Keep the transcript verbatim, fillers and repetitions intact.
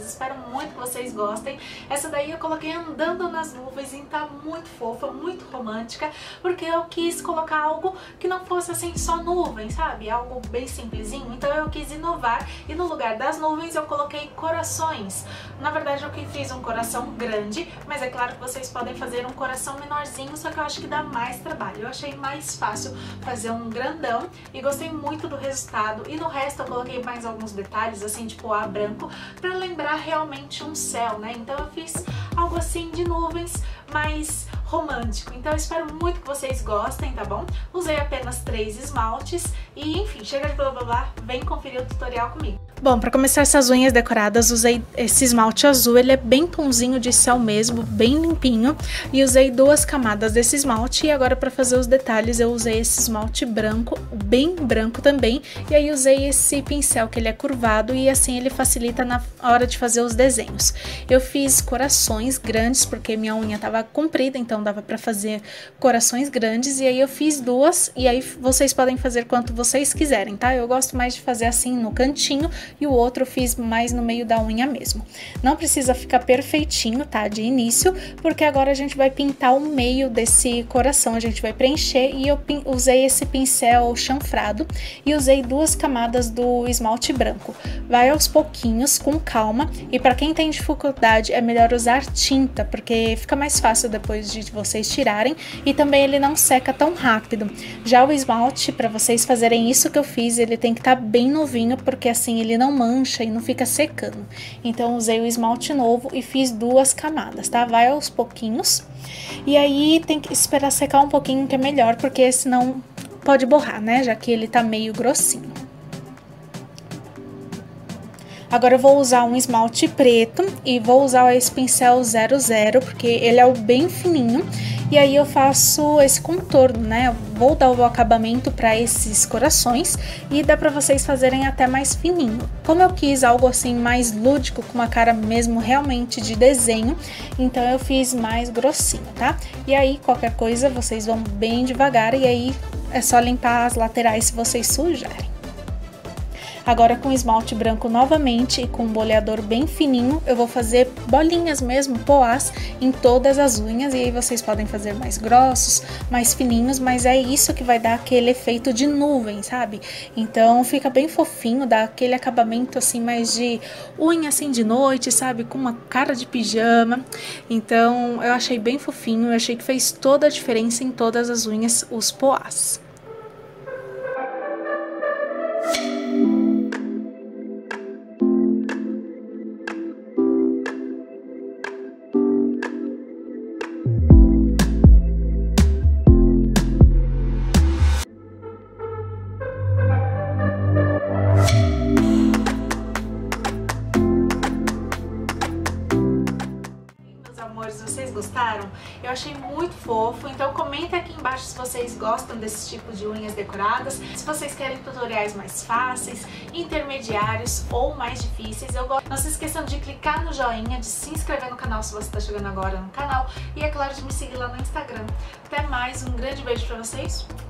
espero muito que vocês gostem. Essa daí eu coloquei andando nas nuvens e tá muito fofa, muito romântica, porque eu quis colocar algo que não fosse assim só nuvem, sabe? Algo bem simplesinho, então eu quis inovar e no lugar das nuvens eu coloquei corações. Na verdade eu fiz um coração grande, mas é claro que vocês podem fazer um coração menorzinho, só que eu acho que dá mais trabalho. Eu achei mais fácil fazer um grandão e gostei muito do resultado. E no resto eu coloquei mais alguns detalhes, assim, tipo A branco, pra lembrar realmente um céu, né? Então eu fiz algo assim de nuvens, mais romântico. Então eu espero muito que vocês gostem, tá bom? Usei apenas três esmaltes e, enfim, chega de blá blá blá, vem conferir o tutorial comigo. Bom, para começar essas unhas decoradas, usei esse esmalte azul, ele é bem tonzinho de céu mesmo, bem limpinho, e usei duas camadas desse esmalte. E agora para fazer os detalhes eu usei esse esmalte branco, bem branco também, e aí usei esse pincel que ele é curvado e assim ele facilita na hora de fazer os desenhos. Eu fiz corações grandes porque minha unha tava comprida, então dava para fazer corações grandes, e aí eu fiz duas, e aí vocês podem fazer quanto vocês quiserem, tá? Eu gosto mais de fazer assim no cantinho, e o outro eu fiz mais no meio da unha mesmo. Não precisa ficar perfeitinho, tá, de início, porque agora a gente vai pintar o meio desse coração, a gente vai preencher, e eu usei esse pincel chanfrado e usei duas camadas do esmalte branco. Vai aos pouquinhos, com calma, e para quem tem dificuldade é melhor usar tinta, porque fica mais fácil depois de vocês tirarem, e também ele não seca tão rápido. Já o esmalte, para vocês fazerem isso que eu fiz, ele tem que estar bem novinho, porque assim ele não mancha e não fica secando. Então usei o esmalte novo e fiz duas camadas, tá? Vai aos pouquinhos. E aí tem que esperar secar um pouquinho, que é melhor, porque senão pode borrar, né? Já que ele tá meio grossinho. Agora eu vou usar um esmalte preto e vou usar esse pincel zero zero, porque ele é o bem fininho. E aí eu faço esse contorno, né? Eu vou dar o acabamento para esses corações e dá para vocês fazerem até mais fininho. Como eu quis algo assim mais lúdico, com uma cara mesmo realmente de desenho, então eu fiz mais grossinho, tá? E aí qualquer coisa vocês vão bem devagar, e aí é só limpar as laterais se vocês sujarem. Agora com esmalte branco novamente e com um boleador bem fininho, eu vou fazer bolinhas mesmo, poás, em todas as unhas. E aí vocês podem fazer mais grossos, mais fininhos, mas é isso que vai dar aquele efeito de nuvem, sabe? Então fica bem fofinho, dá aquele acabamento assim mais de unha assim de noite, sabe? Com uma cara de pijama. Então eu achei bem fofinho, eu achei que fez toda a diferença em todas as unhas, os poás. Vocês gostaram? Eu achei muito fofo, então comenta aqui embaixo se vocês gostam desse tipo de unhas decoradas, se vocês querem tutoriais mais fáceis, intermediários ou mais difíceis. Eu gosto. Não se esqueçam de clicar no joinha, de se inscrever no canal se você está chegando agora no canal, e é claro de me seguir lá no Instagram. Até mais, um grande beijo pra vocês.